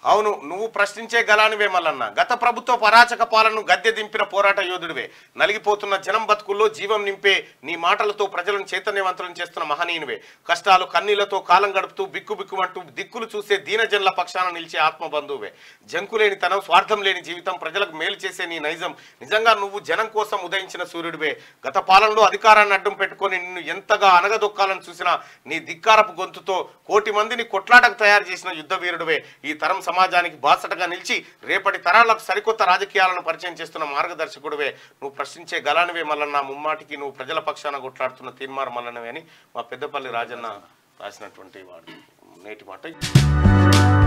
అవును, నువ్వు ప్రశ్నించే గలానివే మల్లన్న. గత ప్రభుత్వ పరాచక పాలనను గద్దె దింపిన పోరాట యోధుడివే. నలిగిపోతున్న జనం బతుకుల్లో జీవం నింపే నీ మాటలతో ప్రజలను చైతన్యవంతులను చేస్తున్న మహనీయునివే. కష్టాలు కన్నీళ్లతో కాలం గడుపుతూ బిక్కుబిక్కుమంటూ దిక్కులు చూసే దీనజనుల పక్షాన నిలిచే ఆత్మబంధువే. జంకులేని తనం, స్వార్థం లేని జీవితం, ప్రజలకు మేలు చేసే నీ నైజం. నిజంగా నువ్వు జనం కోసం ఉదయించిన సూర్యుడివే. గత పాలనలో అధికారాన్ని అడ్డం పెట్టుకొని నిన్ను ఎంతగా అనగదొక్కాలని చూసినా నీ ధిక్కారపు గొంతుతో కోటి మందిని కొట్లాటకు తయారు చేసిన యుద్ధ వీరుడివే. ఈ తరం సమాజానికి బాసటగా నిలిచి రేపటి తరాలకు సరికొత్త రాజకీయాలను పరిచయం చేస్తున్న మార్గదర్శకుడివే. నువ్వు ప్రశ్నించే గలానివే మల్లన్న. ముమ్మాటికి నువ్వు ప్రజల పక్షాన కొట్లాడుతున్న తీర్మార్ మల్లన్నవే అని మా పెద్దపల్లి రాజన్న రాసినటువంటి వాడు నేటి మాట.